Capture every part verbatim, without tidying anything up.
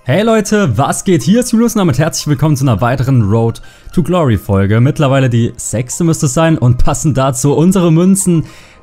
Hey Leute, was geht? Hier ist Julius und damit herzlich willkommen zu einer weiteren Road to Glory Folge. Mittlerweile die sechste müsste es sein und passend dazu unsere Münzen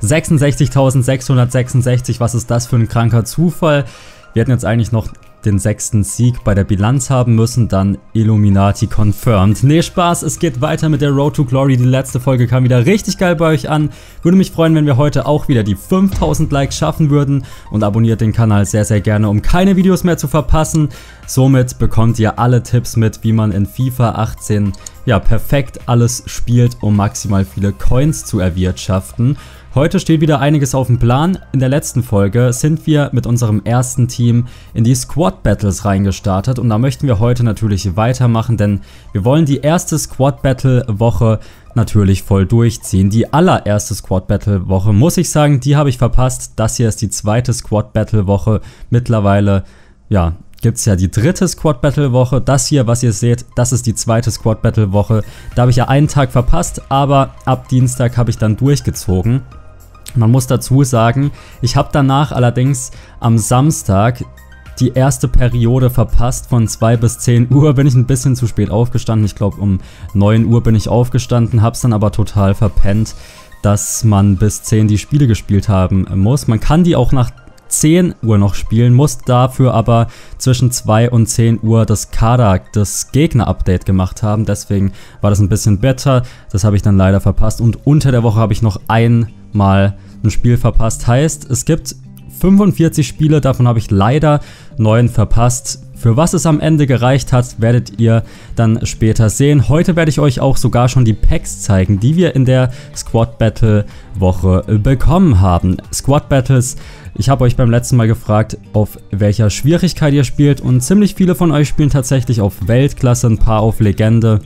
sechsundsechzigtausendsechshundertsechsundsechzig. Was ist das für ein kranker Zufall? Wir hätten jetzt eigentlich noch den sechsten Sieg bei der Bilanz haben müssen, dann Illuminati confirmed. Nee, Spaß, es geht weiter mit der Road to Glory. Die letzte Folge kam wieder richtig geil bei euch an. Würde mich freuen, wenn wir heute auch wieder die fünftausend Likes schaffen würden und abonniert den Kanal sehr, sehr gerne, um keine Videos mehr zu verpassen. Somit bekommt ihr alle Tipps mit, wie man in FIFA achtzehn ja perfekt alles spielt, um maximal viele Coins zu erwirtschaften. Heute steht wieder einiges auf dem Plan. In der letzten Folge sind wir mit unserem ersten Team in die Squad Battles reingestartet und da möchten wir heute natürlich weitermachen, denn wir wollen die erste Squad Battle Woche natürlich voll durchziehen. Die allererste Squad Battle Woche, muss ich sagen, die habe ich verpasst. Das hier ist die zweite Squad Battle Woche. Mittlerweile, ja, gibt es ja die dritte Squad Battle Woche. Das hier, was ihr seht, das ist die zweite Squad Battle Woche. Da habe ich ja einen Tag verpasst, aber ab Dienstag habe ich dann durchgezogen. Man muss dazu sagen, ich habe danach allerdings am Samstag die erste Periode verpasst. Von zwei bis zehn Uhr bin ich ein bisschen zu spät aufgestanden. Ich glaube um neun Uhr bin ich aufgestanden, habe es dann aber total verpennt, dass man bis zehn die Spiele gespielt haben muss. Man kann die auch nach zehn Uhr noch spielen, muss dafür aber zwischen zwei und zehn Uhr das Kader, das Gegner-Update gemacht haben. Deswegen war das ein bisschen besser. Das habe ich dann leider verpasst. Und unter der Woche habe ich noch einmal ein Spiel verpasst. Heißt, es gibt fünfundvierzig Spiele, davon habe ich leider neun verpasst. Für was es am Ende gereicht hat, werdet ihr dann später sehen. Heute werde ich euch auch sogar schon die Packs zeigen, die wir in der Squad Battle Woche bekommen haben. Squad Battles, ich habe euch beim letzten Mal gefragt, auf welcher Schwierigkeit ihr spielt und ziemlich viele von euch spielen tatsächlich auf Weltklasse, ein paar auf Legende.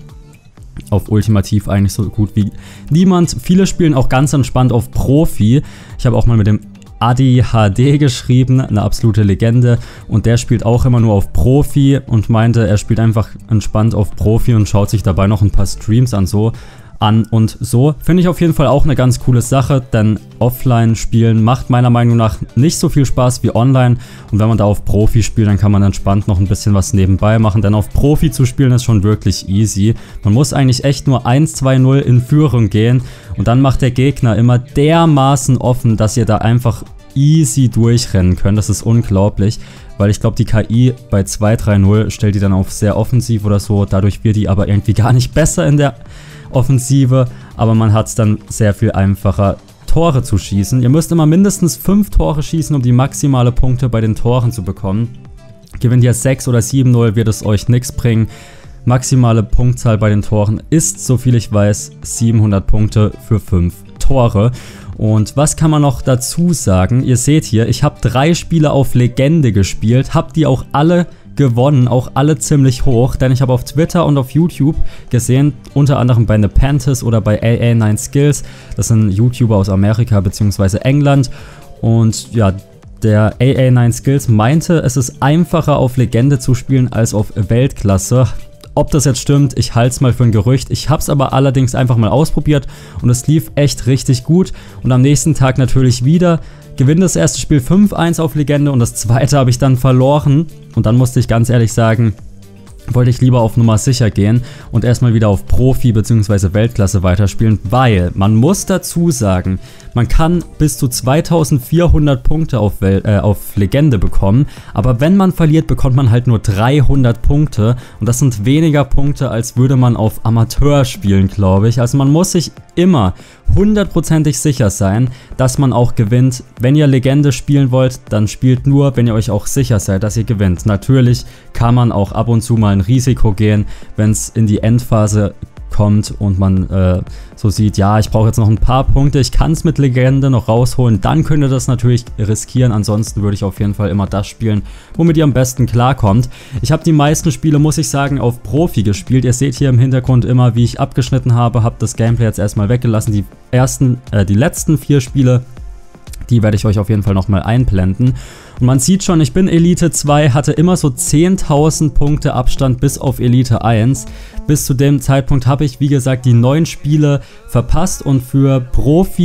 Auf Ultimativ eigentlich so gut wie niemand. Viele spielen auch ganz entspannt auf Profi. Ich habe auch mal mit dem Adi H D geschrieben, eine absolute Legende. Und der spielt auch immer nur auf Profi und meinte, er spielt einfach entspannt auf Profi und schaut sich dabei noch ein paar Streams an. So an und so. Finde ich auf jeden Fall auch eine ganz coole Sache, denn Offline-Spielen macht meiner Meinung nach nicht so viel Spaß wie Online. Und wenn man da auf Profi spielt, dann kann man entspannt noch ein bisschen was nebenbei machen, denn auf Profi zu spielen ist schon wirklich easy. Man muss eigentlich echt nur eins zwei null in Führung gehen und dann macht der Gegner immer dermaßen offen, dass ihr da einfach easy durchrennen könnt. Das ist unglaublich, weil ich glaube, die K I bei zwei drei null stellt die dann auf sehr offensiv oder so. Dadurch wird die aber irgendwie gar nicht besser in der Offensive, aber man hat es dann sehr viel einfacher, Tore zu schießen. Ihr müsst immer mindestens fünf Tore schießen, um die maximale Punkte bei den Toren zu bekommen. Gewinnt ihr sechs oder sieben null, wird es euch nichts bringen. Maximale Punktzahl bei den Toren ist, soviel ich weiß, siebenhundert Punkte für fünf Tore. Und was kann man noch dazu sagen? Ihr seht hier, ich habe drei Spiele auf Legende gespielt, habe die auch alle gewonnen, auch alle ziemlich hoch, denn ich habe auf Twitter und auf YouTube gesehen, unter anderem bei Nepenthes oder bei A A neun Skills, das sind YouTuber aus Amerika bzw. England, und ja, der A A neun Skills meinte, es ist einfacher auf Legende zu spielen als auf Weltklasse. Ob das jetzt stimmt, ich halte es mal für ein Gerücht. Ich habe es aber allerdings einfach mal ausprobiert und es lief echt richtig gut. Und am nächsten Tag natürlich wieder. Gewinne das erste Spiel fünf eins auf Legende und das zweite habe ich dann verloren. Und dann musste ich ganz ehrlich sagen, wollte ich lieber auf Nummer sicher gehen und erstmal wieder auf Profi bzw. Weltklasse weiterspielen, weil man muss dazu sagen, man kann bis zu zweitausendvierhundert Punkte auf, Wel äh, auf Legende bekommen, aber wenn man verliert, bekommt man halt nur dreihundert Punkte und das sind weniger Punkte, als würde man auf Amateur spielen, glaube ich. Also man muss sich immer hundertprozentig sicher sein, dass man auch gewinnt. Wenn ihr Legende spielen wollt, dann spielt nur, wenn ihr euch auch sicher seid, dass ihr gewinnt. Natürlich kann man auch ab und zu mal ein Risiko gehen, wenn es in die Endphase kommt und man äh, so sieht, ja, ich brauche jetzt noch ein paar Punkte, ich kann es mit Legende noch rausholen, dann könnt ihr das natürlich riskieren. Ansonsten würde ich auf jeden Fall immer das spielen, womit ihr am besten klarkommt. Ich habe die meisten Spiele, muss ich sagen, auf Profi gespielt. Ihr seht hier im Hintergrund immer, wie ich abgeschnitten habe, habe das Gameplay jetzt erstmal weggelassen. Die ersten, äh, die letzten vier Spiele, die werde ich euch auf jeden Fall nochmal einblenden. Und man sieht schon, ich bin Elite zwei, hatte immer so zehntausend Punkte Abstand bis auf Elite eins. Bis zu dem Zeitpunkt habe ich, wie gesagt, die neun Spiele verpasst und für Profi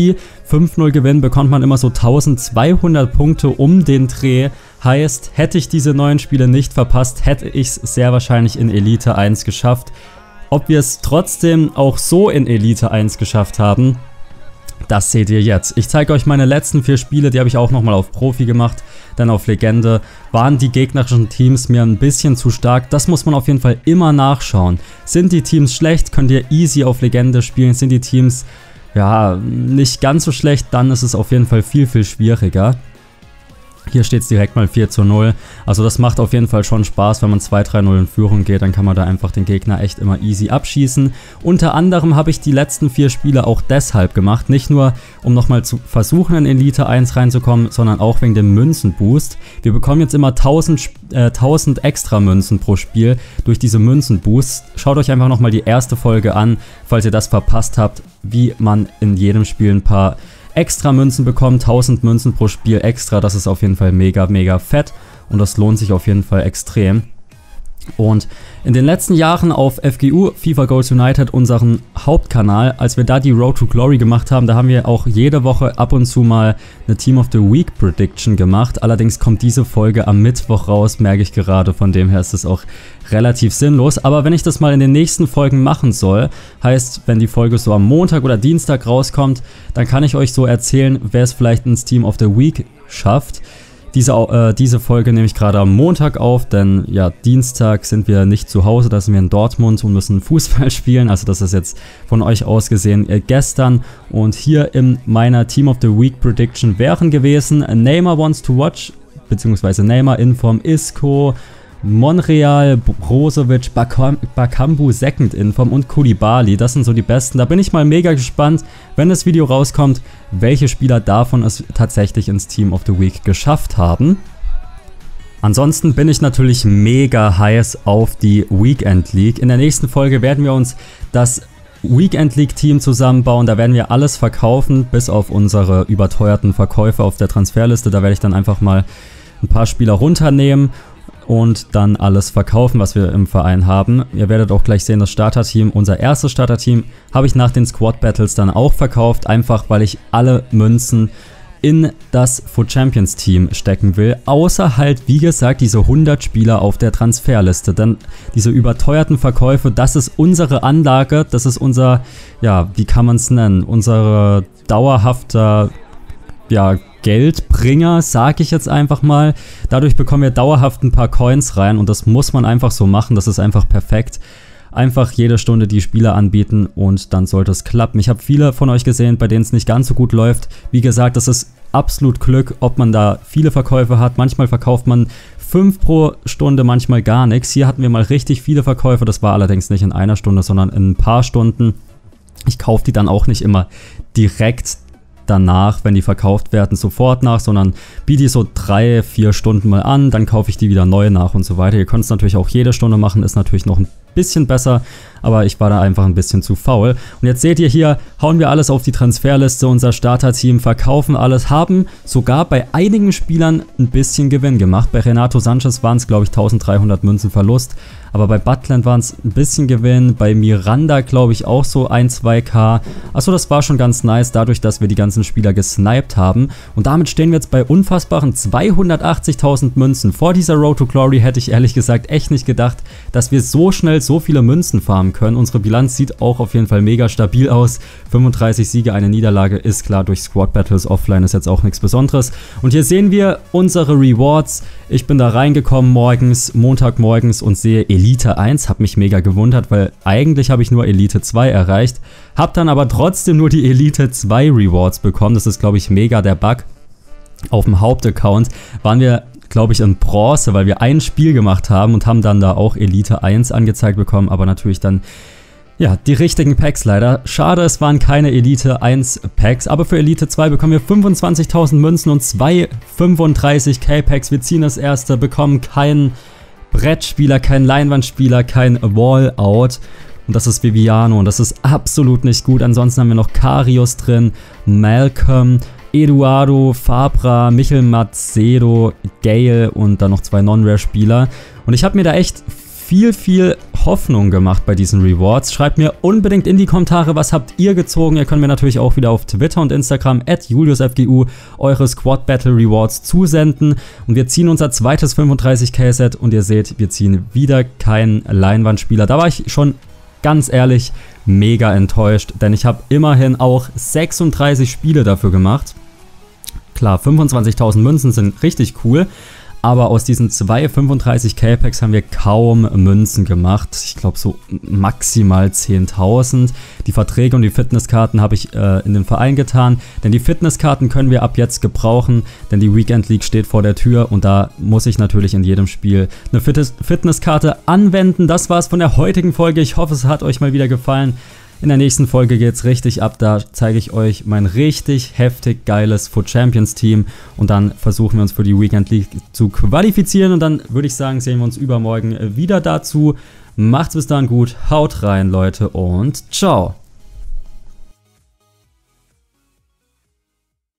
fünf null gewinnen, bekommt man immer so eintausendzweihundert Punkte um den Dreh. Heißt, hätte ich diese neuen Spiele nicht verpasst, hätte ich es sehr wahrscheinlich in Elite eins geschafft. Ob wir es trotzdem auch so in Elite eins geschafft haben, das seht ihr jetzt. Ich zeige euch meine letzten vier Spiele, die habe ich auch nochmal auf Profi gemacht, dann auf Legende. Waren die gegnerischen Teams mir ein bisschen zu stark? Das muss man auf jeden Fall immer nachschauen. Sind die Teams schlecht, könnt ihr easy auf Legende spielen. Sind die Teams, ja, nicht ganz so schlecht, dann ist es auf jeden Fall viel, viel schwieriger. Hier steht es direkt mal vier zu null. Also das macht auf jeden Fall schon Spaß, wenn man zwei drei null in Führung geht, dann kann man da einfach den Gegner echt immer easy abschießen. Unter anderem habe ich die letzten vier Spiele auch deshalb gemacht, nicht nur um nochmal zu versuchen in Elite eins reinzukommen, sondern auch wegen dem Münzenboost. Wir bekommen jetzt immer tausend, äh, tausend extra Münzen pro Spiel durch diese Münzenboosts. Schaut euch einfach nochmal die erste Folge an, falls ihr das verpasst habt, wie man in jedem Spiel ein paar extra Münzen bekommen, tausend Münzen pro Spiel extra, das ist auf jeden Fall mega, mega fett und das lohnt sich auf jeden Fall extrem. Und in den letzten Jahren auf F G U, FIFA Goals United, unseren Hauptkanal, als wir da die Road to Glory gemacht haben, da haben wir auch jede Woche ab und zu mal eine Team of the Week Prediction gemacht. Allerdings kommt diese Folge am Mittwoch raus, merke ich gerade, von dem her ist es auch relativ sinnlos. Aber wenn ich das mal in den nächsten Folgen machen soll, heißt, wenn die Folge so am Montag oder Dienstag rauskommt, dann kann ich euch so erzählen, wer es vielleicht ins Team of the Week schafft. Diese, äh, diese Folge nehme ich gerade am Montag auf, denn ja, Dienstag sind wir nicht zu Hause, da sind wir in Dortmund und müssen Fußball spielen. Also das ist jetzt von euch aus gesehen äh, gestern. Und hier in meiner Team of the Week Prediction wären gewesen Neymar Wants to Watch, beziehungsweise Neymar in Form, Isco, Monreal, Brozovic, Bakam Bakambu Second Inform und Koulibaly. Das sind so die besten. Da bin ich mal mega gespannt, wenn das Video rauskommt, welche Spieler davon es tatsächlich ins Team of the Week geschafft haben. Ansonsten bin ich natürlich mega heiß auf die Weekend League. In der nächsten Folge werden wir uns das Weekend League Team zusammenbauen. Da werden wir alles verkaufen, bis auf unsere überteuerten Verkäufe auf der Transferliste. Da werde ich dann einfach mal ein paar Spieler runternehmen und dann alles verkaufen, was wir im Verein haben. Ihr werdet auch gleich sehen, das Starterteam, unser erstes Starterteam, habe ich nach den Squad Battles dann auch verkauft, einfach weil ich alle Münzen in das Foot Champions Team stecken will, außer halt, wie gesagt, diese hundert Spieler auf der Transferliste, denn diese überteuerten Verkäufe, das ist unsere Anlage, das ist unser, ja, wie kann man es nennen, unsere dauerhafter, ja, Geldbringer, sage ich jetzt einfach mal. Dadurch bekommen wir dauerhaft ein paar Coins rein und das muss man einfach so machen, das ist einfach perfekt. Einfach jede Stunde die Spieler anbieten und dann sollte es klappen. Ich habe viele von euch gesehen, bei denen es nicht ganz so gut läuft. Wie gesagt, das ist absolut Glück, ob man da viele Verkäufe hat. Manchmal verkauft man fünf pro Stunde, manchmal gar nichts. Hier hatten wir mal richtig viele Verkäufe, das war allerdings nicht in einer Stunde, sondern in ein paar Stunden. Ich kaufe die dann auch nicht immer direkt danach, wenn die verkauft werden, sofort nach, sondern biete die so drei, vier Stunden mal an, dann kaufe ich die wieder neu nach und so weiter. Ihr könnt es natürlich auch jede Stunde machen, ist natürlich noch ein bisschen besser, aber ich war da einfach ein bisschen zu faul. Und jetzt seht ihr hier, hauen wir alles auf die Transferliste, unser Starterteam, verkaufen alles, haben sogar bei einigen Spielern ein bisschen Gewinn gemacht. Bei Renato Sanchez waren es, glaube ich, dreizehnhundert Münzen Verlust, aber bei Butland waren es ein bisschen Gewinn, bei Miranda, glaube ich, auch so ein, zwei K. Achso, das war schon ganz nice, dadurch, dass wir die ganzen Spieler gesniped haben. Und damit stehen wir jetzt bei unfassbaren zweihundertachtzigtausend Münzen. Vor dieser Road to Glory hätte ich ehrlich gesagt echt nicht gedacht, dass wir so schnell so viele Münzen farmen können. Unsere Bilanz sieht auch auf jeden Fall mega stabil aus. fünfunddreißig Siege, eine Niederlage, ist klar, durch Squad Battles offline ist jetzt auch nichts Besonderes. Und hier sehen wir unsere Rewards. Ich bin da reingekommen morgens, Montagmorgens und sehe Elite eins. Habe mich mega gewundert, weil eigentlich habe ich nur Elite zwei erreicht. Habe dann aber trotzdem nur die Elite zwei Rewards bekommen. Das ist, glaube ich, mega der Bug. Auf dem Hauptaccount waren wir, glaube ich, in Bronze, weil wir ein Spiel gemacht haben und haben dann da auch Elite eins angezeigt bekommen, aber natürlich dann, ja, die richtigen Packs leider. Schade, es waren keine Elite eins Packs, aber für Elite zwei bekommen wir fünfundzwanzigtausend Münzen und zwei fünfunddreißig K Packs. Wir ziehen das erste, bekommen keinen Brettspieler, keinen Leinwandspieler, kein Wall-Out. Und das ist Viviano und das ist absolut nicht gut. Ansonsten haben wir noch Karius drin, Malcolm, Eduardo, Fabra, Michel Macedo, Gale und dann noch zwei Non-Rare-Spieler. Und ich habe mir da echt viel, viel Hoffnung gemacht bei diesen Rewards. Schreibt mir unbedingt in die Kommentare, was habt ihr gezogen. Ihr könnt mir natürlich auch wieder auf Twitter und Instagram at juliusfgu eure Squad Battle Rewards zusenden. Und wir ziehen unser zweites fünfunddreißig K Set und ihr seht, wir ziehen wieder keinen Leinwandspieler. Da war ich schon ganz ehrlich mega enttäuscht, denn ich habe immerhin auch sechsunddreißig Spiele dafür gemacht. Klar, fünfundzwanzigtausend Münzen sind richtig cool, aber aus diesen zwei fünfunddreißig K Packs haben wir kaum Münzen gemacht. Ich glaube so maximal zehntausend. Die Verträge und die Fitnesskarten habe ich äh, in den Verein getan, denn die Fitnesskarten können wir ab jetzt gebrauchen, denn die Weekend League steht vor der Tür und da muss ich natürlich in jedem Spiel eine Fitnesskarte anwenden. Das war's von der heutigen Folge. Ich hoffe, es hat euch mal wieder gefallen. In der nächsten Folge geht es richtig ab, da zeige ich euch mein richtig heftig geiles Foot Champions Team und dann versuchen wir uns für die Weekend League zu qualifizieren und dann würde ich sagen, sehen wir uns übermorgen wieder dazu. Macht's bis dann gut, haut rein Leute und ciao!